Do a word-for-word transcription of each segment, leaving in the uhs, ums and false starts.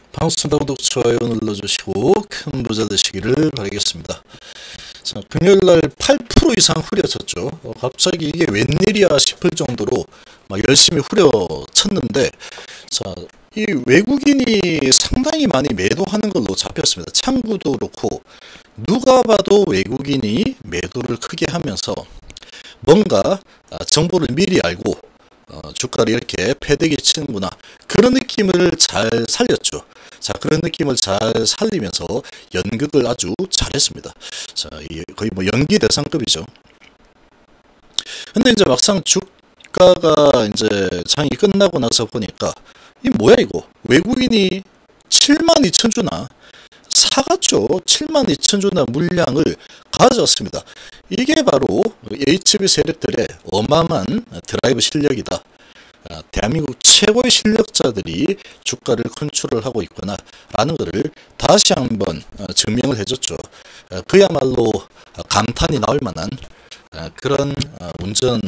방송 구독, 좋아요 눌러주시고 큰 부자 되시기를 바라겠습니다. 자, 금요일날 팔 퍼센트 이상 후려쳤죠. 어, 갑자기 이게 웬일이야 싶을 정도로 막 열심히 후려쳤는데, 자, 이 외국인이 상당히 많이 매도하는 걸로 잡혔습니다. 창구도 그렇고 누가 봐도 외국인이 매도를 크게 하면서 뭔가 정보를 미리 알고 어, 주가를 이렇게 패대기 치는구나, 그런 느낌을 잘 살렸죠. 자, 그런 느낌을 잘 살리면서 연극을 아주 잘했습니다. 자, 이 거의 뭐 연기 대상급이죠. 근데 이제 막상 주가가 이제 장이 끝나고 나서 보니까 이 뭐야 이거, 외국인이 칠만 이천 주나 사갔죠. 칠만 이천 주나 물량을 가져왔습니다. 이게 바로 에이치비 세력들의 어마어마한 드라이브 실력이다. 대한민국 최고의 실력자들이 주가를 컨트롤을 하고 있구나 라는 것을 다시 한번 증명을 해줬죠. 그야말로 감탄이 나올 만한 그런 운전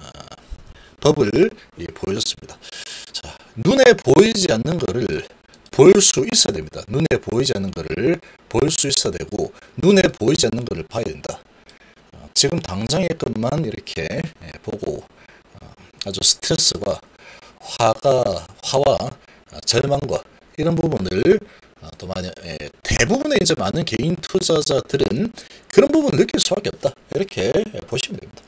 법을 보여줬습니다. 자, 눈에 보이지 않는 것을 볼 수 있어야 됩니다. 눈에 보이지 않는 것을 볼 수 있어야 되고, 눈에 보이지 않는 것을 봐야 된다. 지금 당장의 것만 이렇게 보고 아주 스트레스와 화가, 화와 절망과 이런 부분을 또 많이, 대부분의 이제 많은 개인 투자자들은 그런 부분을 느낄 수밖에 없다. 이렇게 보시면 됩니다.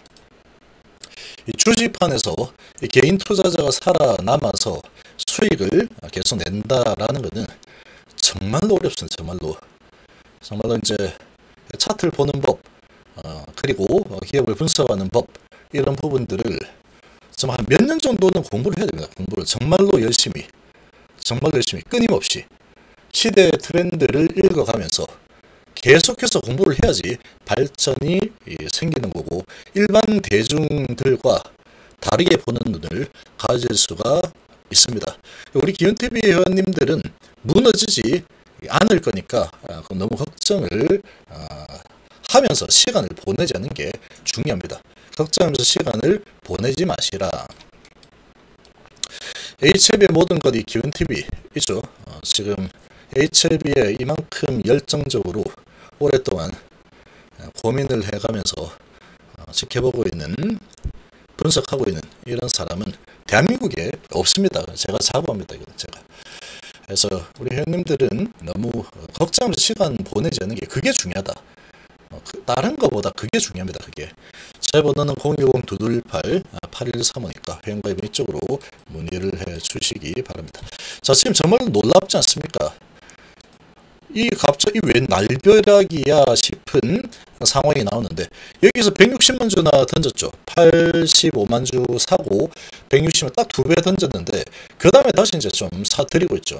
이 주식판에서 이 개인 투자자가 살아남아서 수익을 계속 낸다라는 것은 정말로 어렵습니다. 정말로. 정말로 이제 차트를 보는 법, 어, 그리고 기업을 분석하는 법, 이런 부분들을 정말 한 몇 년 정도는 공부를 해야 됩니다. 공부를 정말로 열심히, 정말로 열심히 끊임없이 시대 트렌드를 읽어가면서 계속해서 공부를 해야지 발전이 생기는 거고, 일반 대중들과 다르게 보는 눈을 가질 수가 있습니다. 우리 기운티비 회원님들은 무너지지 않을 거니까 너무 걱정을 하면서 시간을 보내지 않는 게 중요합니다. 걱정하면서 시간을 보내지 마시라. 에이치엘비의 모든 것이 기운티비 있죠. 어, 지금 에이치엘비에 이만큼 열정적으로 오랫동안 고민을 해가면서 어, 지켜보고 있는, 분석하고 있는 이런 사람은 대한민국에 없습니다. 제가 자부합니다. 이건 제가. 그래서 우리 회원님들은 너무 걱정하면서 시간 보내지 않는 게 그게 중요하다. 어, 그, 다른 것보다 그게 중요합니다. 그게. 제 번호는 공일공 이이팔 팔일삼오니까 회원가입 이쪽으로 문의를 해 주시기 바랍니다. 자, 지금 정말 놀랍지 않습니까? 이 갑자기 웬 날벼락이야 싶은 상황이 나오는데, 여기서 백육십만 주나 던졌죠. 팔십오만 주 사고 백육십만 딱 두 배 던졌는데, 그 다음에 다시 이제 좀 사들이고 있죠.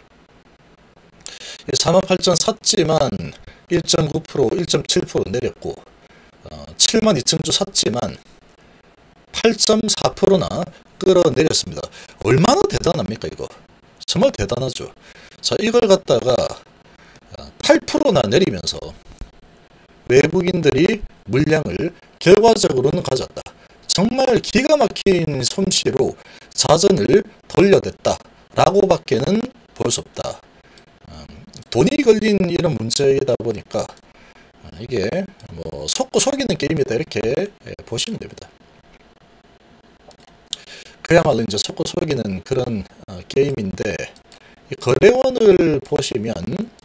사만 팔천 샀지만 일 점 구 퍼센트, 일 점 칠 퍼센트 내렸고, 어, 칠만 이천 주 샀지만 팔 점 사 퍼센트나 끌어내렸습니다. 얼마나 대단합니까 이거. 정말 대단하죠. 자, 이걸 갖다가 팔 퍼센트나 내리면서 외국인들이 물량을 결과적으로는 가졌다. 정말 기가 막힌 솜씨로 자전을 돌려댔다 라고 밖에는 볼 수 없다. 돈이 걸린 이런 문제이다 보니까 이게 뭐 속고 속이는 게임이다, 이렇게 보시면 됩니다. 그야말로 이제 속고 속이는 그런 게임인데, 거래원을 보시면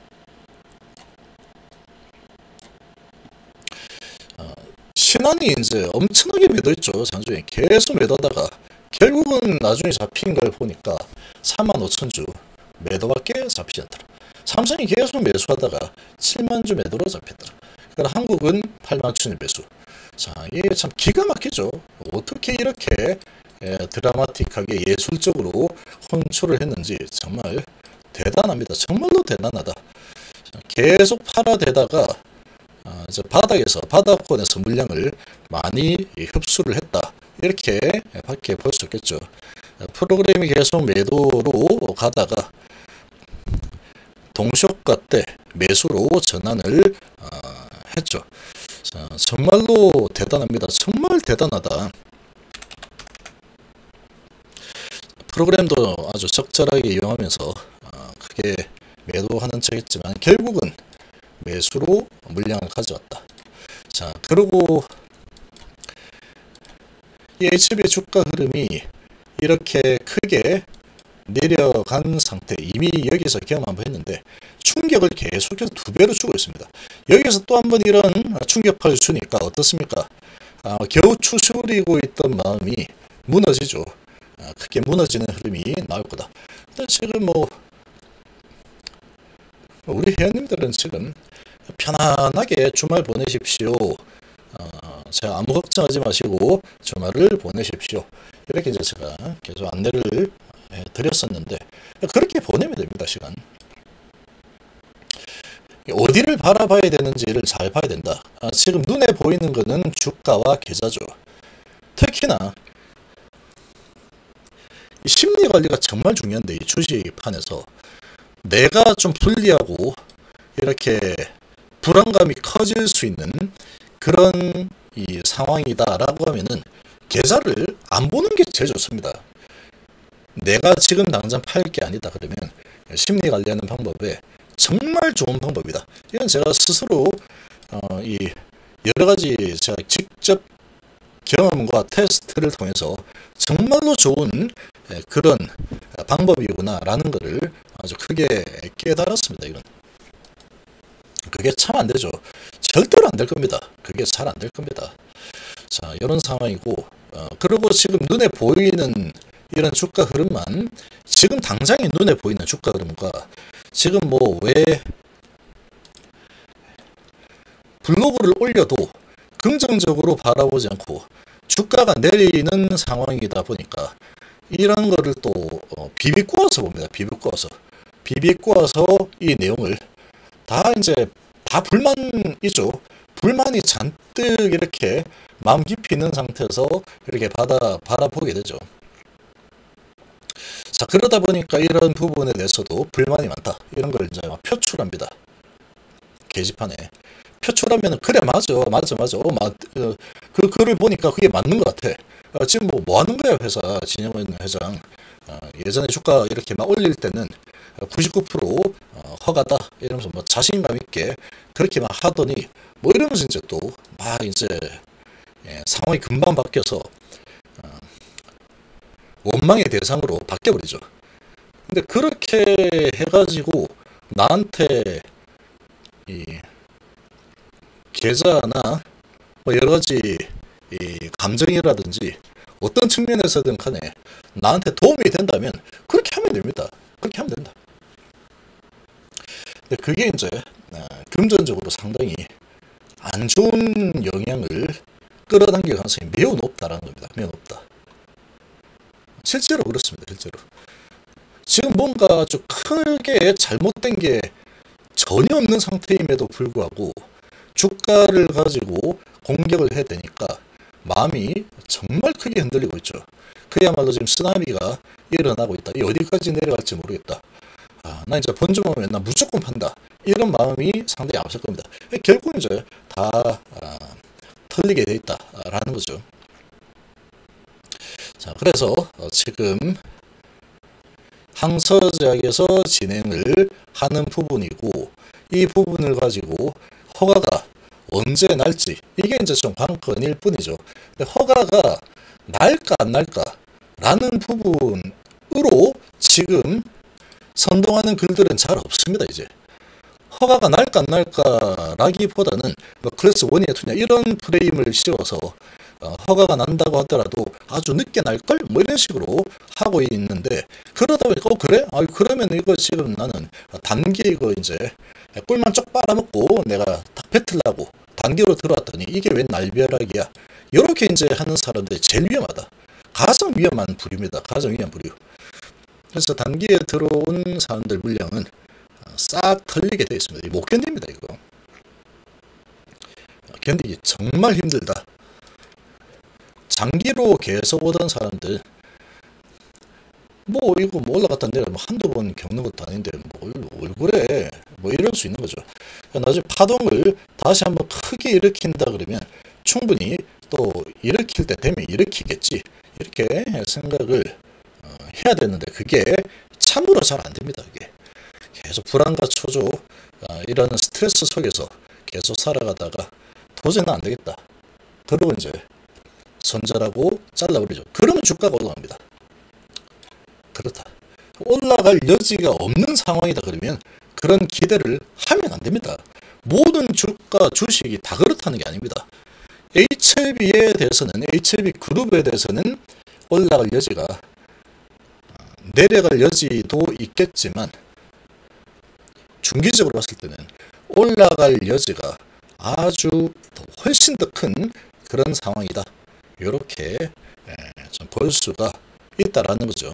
신한이 이제 엄청나게 매도했죠. 장중에 계속 매도하다가 결국은 나중에 잡힌 걸 보니까 사만 오천 주 매도밖에 잡히지 않더라. 삼성이 계속 매수하다가 칠만 주 매도로 잡혔더라. 그러니까 한국은 팔만 주 매수. 자, 이게 참 기가 막히죠. 어떻게 이렇게 드라마틱하게 예술적으로 컨트롤을 했는지 정말 대단합니다. 정말로 대단하다. 자, 계속 팔아대다가 어, 이제 바닥에서, 바닥권에서 물량을 많이 흡수를 했다, 이렇게 밖에 볼 수 있겠죠. 프로그램이 계속 매도로 가다가 동시효과 때 매수로 전환을 어, 했죠. 자, 정말로 대단합니다. 정말 대단하다. 프로그램도 아주 적절하게 이용하면서 어, 크게 매도하는 척 했지만 결국은 매수로 물량을 가져왔다. 자, 그리고 이 에이치비의 주가 흐름이 이렇게 크게 내려간 상태, 이미 여기서 경험 한번 했는데 충격을 계속해서 두 배로 주고 있습니다. 여기서 또 한 번 이런 충격파를 주니까 어떻습니까? 아, 겨우 추스리고 있던 마음이 무너지죠. 아, 크게 무너지는 흐름이 나올 거다. 근데 지금 뭐 우리 회원님들은 지금 편안하게 주말 보내십시오. 어, 제가 아무 걱정하지 마시고 주말을 보내십시오. 이렇게 이제 제가 계속 안내를 해 드렸었는데 그렇게 보내면 됩니다. 시간. 어디를 바라봐야 되는지를 잘 봐야 된다. 아, 지금 눈에 보이는 거는 주가와 계좌죠. 특히나 심리 관리가 정말 중요한데 이 주식판에서 내가 좀 불리하고 이렇게 불안감이 커질 수 있는 그런 이 상황이다라고 하면은 계좌를 안 보는 게 제일 좋습니다. 내가 지금 당장 팔 게 아니다 그러면 심리 관리하는 방법에 정말 좋은 방법이다. 이건 제가 스스로 어, 이 여러 가지 제가 직접 경험과 테스트를 통해서 정말로 좋은 그런 방법이구나라는 것을 아주 크게 깨달았습니다. 이건 그게 참 안 되죠. 절대로 안 될 겁니다. 그게 잘 안 될 겁니다. 자, 이런 상황이고 어, 그리고 지금 눈에 보이는 이런 주가 흐름만 지금 당장에 눈에 보이는 주가 흐름과 지금 뭐 왜 블로그를 올려도 긍정적으로 바라보지 않고 주가가 내리는 상황이다 보니까 이런 거를 또 어, 비비꼬아서 봅니다. 비비꼬아서 비비꼬아서 이 내용을 다 이제 다 불만이죠. 불만이 잔뜩 이렇게 마음 깊이 있는 상태에서 이렇게 받아 바라보게 되죠. 자, 그러다 보니까 이런 부분에 대해서도 불만이 많다. 이런 걸 이제 표출합니다. 게시판에. 표출하면 그래 맞아 맞아 맞아 어, 맞, 어, 그 글을 보니까 그게 맞는 것 같아. 어, 지금 뭐, 뭐 하는 거야 회사 진영원 회장. 어, 예전에 주가 이렇게 막 올릴 때는 구십구 퍼센트 어, 허가다 이러면서 뭐 자신감 있게 그렇게 막 하더니 뭐 이러면서 이제 또 막 이제 예, 상황이 금방 바뀌어서 어, 원망의 대상으로 바뀌어버리죠. 근데 그렇게 해가지고 나한테 이 계좌나 뭐 여러 가지 이 감정이라든지 어떤 측면에서든 간에 나한테 도움이 된다면 그렇게 하면 됩니다. 그렇게 하면 된다. 근데 그게 이제 금전적으로 상당히 안 좋은 영향을 끌어당길 가능성이 매우 높다라는 겁니다. 매우 높다. 실제로 그렇습니다. 실제로. 지금 뭔가 아주 크게 잘못된 게 전혀 없는 상태임에도 불구하고 주가를 가지고 공격을 해야 되니까 마음이 정말 크게 흔들리고 있죠. 그야말로 지금 쓰나미가 일어나고 있다. 이 어디까지 내려갈지 모르겠다. 아, 나 이제 번점하면 나 무조건 판다. 이런 마음이 상당히 앞설 겁니다. 결국 이제 다 아, 털리게 돼 있다라는 거죠. 자, 그래서 어, 지금 항서제약에서 진행을 하는 부분이고 이 부분을 가지고 허가가 언제 날지 이게 이제 좀 관건일 뿐이죠. 근데 허가가 날까 안 날까 라는 부분으로 지금 선동하는 글들은 잘 없습니다. 이제 허가가 날까 안 날까 라기보다는 뭐 클래스 원이냐 투냐 이런 프레임을 씌워서 어, 허가가 난다고 하더라도 아주 늦게 날걸? 뭐 이런 식으로 하고 있는데 그러다 보니까 어 그래? 아 그러면 이거 지금 나는 단기 이거 이제 꿀만 쪽 빨아먹고 내가 딱 뱉으려고 단기로 들어왔더니 이게 웬 날벼락이야. 이렇게 이제 하는 사람들이 제일 위험하다. 가장 위험한 부류입니다. 가장 위험한 부류. 그래서 단기에 들어온 사람들 물량은 싹 털리게 되어 있습니다. 못 견딥니다. 이거 견디기 정말 힘들다. 장기로 계속 오던 사람들 뭐 이거 뭐 올라갔다 내려 뭐 한두 번 겪는 것도 아닌데 뭘, 뭘 그래 뭐 이럴 수 있는 거죠. 나중에 파동을 다시 한번 크게 일으킨다 그러면 충분히 또 일으킬 때 되면 일으키겠지 이렇게 생각을 어, 해야 되는데 그게 참으로 잘 안 됩니다. 그게 계속 불안과 초조, 아, 이런 스트레스 속에서 계속 살아가다가 도저히 안 되겠다. 그러고 이제 손절하고 잘라버리죠. 그러면 주가가 올라갑니다. 그렇다. 올라갈 여지가 없는 상황이다 그러면 그런 기대를 하면 안 됩니다. 모든 주가 주식이 다 그렇다는 게 아닙니다. 에이치엘비에 대해서는, 에이치엘비 그룹에 대해서는 올라갈 여지가, 내려갈 여지도 있겠지만 중기적으로 봤을 때는 올라갈 여지가 아주 훨씬 더 큰 그런 상황이다. 이렇게 좀 볼 수가 있다라는 거죠.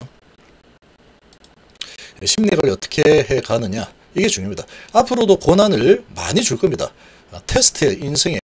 심리를 어떻게 해 가느냐, 이게 중요합니다. 앞으로도 고난을 많이 줄 겁니다. 테스트의 인생에